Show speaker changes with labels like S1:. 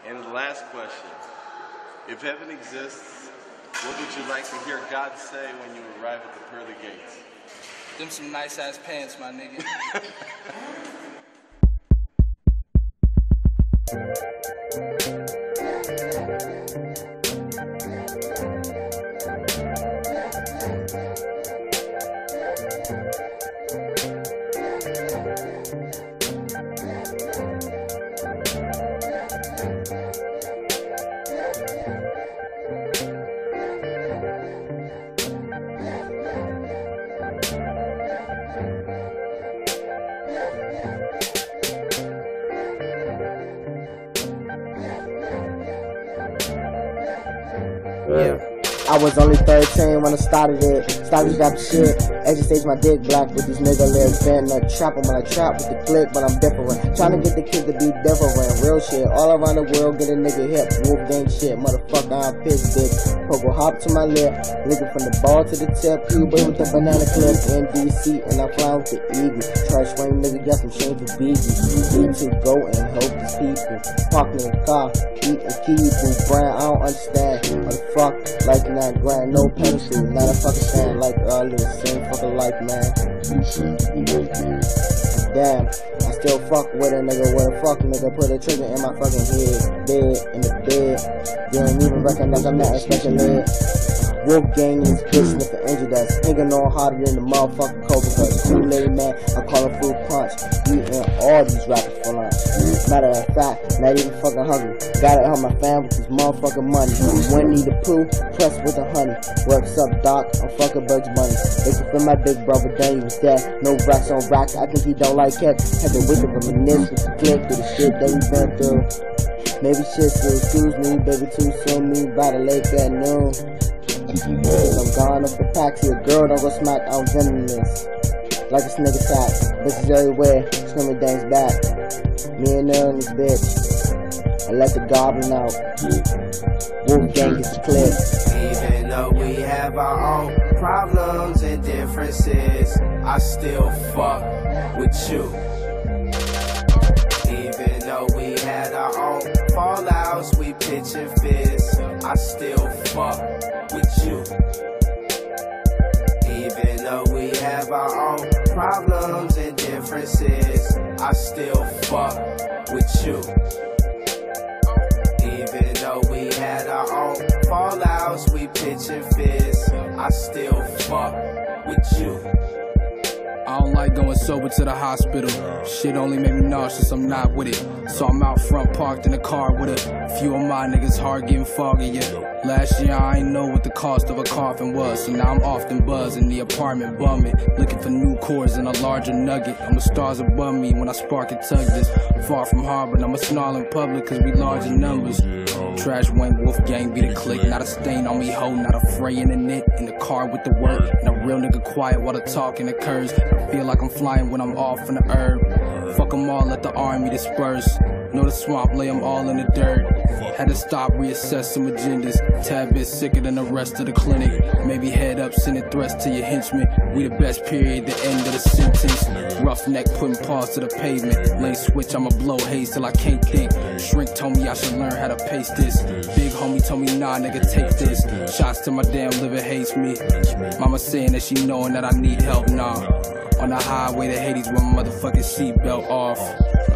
S1: And the last question, if heaven exists, what would you like to hear God say when you arrive at the pearly gates?
S2: Them some nice ass pants, my nigga.
S3: Yeah. I was only 13 when I started it. Started rap shit. Educate my dick black with these nigga lips. Been a trap when I trap with the click, but I'm different. Trying to get the kid to be different. Real shit. All around the world, get a nigga hip. Wolf gang shit. Motherfucker, I'm pissed dick. Pogo hop to my lip. Licking from the ball to the tip. You boy with the banana clip. In DC, and I'm flying with the eagle. Trash swing nigga got some shame for BG. Need to go and help these people. Parking in the car. Eating kiwi. Brand, I don't understand. What the fuck? Like that grind, no pencil. Not a fucking stand like earlier. Same fucking life, man. Damn, I still fuck with a nigga. What a fuck nigga. Put a trigger in my fucking head. Dead in the bed. You don't even recognize I'm not a special ed. Wolf gang in this bitch with the angel that's hanging on harder than the motherfucking Cobra. Cause Kool-Aid man, I call a fruit punch. Eating all these rappers for lunch. Matter of fact, not even fucking hungry. Gotta help my fam with this motherfucking money. When need the poo, press with the honey. What's up, doc? I'm fucking Bugs Bunny. They can feel my big brother, Daniel was dead. No racks on racks, I think he don't like it. Had to wake up from the nest with the click through the shit that we been through. Maybe shit still excuse me, baby too soon, me by the lake at noon. I'm gone up the pack, see a girl don't go smack, I'm venomous. Like a nigga sack, bitches everywhere, screaming dance back. Me and her in this bitch, I let the goblin out. Wolf gang gets the clip.
S4: Even though we have our own problems and differences, I still fuck with you. Even though we had our own fallouts, we pitching fists, I still fuck with you. Even though we have our own problems and differences, I still fuck with you. Even though we had our own fallouts, we pitching fists, I still fuck with you.
S2: I don't like going sober to the hospital. Shit only made me nauseous, I'm not with it. So I'm out front parked in a car with a few of my niggas hard getting foggy, yeah. Last year I ain't know what the cost of a coffin was, so now I'm often buzzing the apartment bumming, looking for new chords and a larger nugget. I'm the stars above me when I spark and tug this. Far from Harvard, I'm a snarl in public cause we large in numbers. Trash Wayne Wolf gang be the click, not a stain on me ho, not a fray in the knit. In the car with the work, and a real nigga quiet while the talking occurs. I feel like I'm flying when I'm off in the herb. Fuck them all, let the army disperse. Know the swamp, lay them all in the dirt. Had to stop, reassess some agendas. Tad bit sicker than the rest of the clinic. Maybe head up, sending threats to your henchmen. We the best period, the end of the sentence. Rough neck putting paws to the pavement. Lane switch, I'ma blow haze till I can't think. Shrink told me I should learn how to pace this. Big homie told me nah nigga take this. Shots to my damn liver hates me. Mama saying that she knowing that I need help, nah. On the highway to Hades with my motherfucking seatbelt off.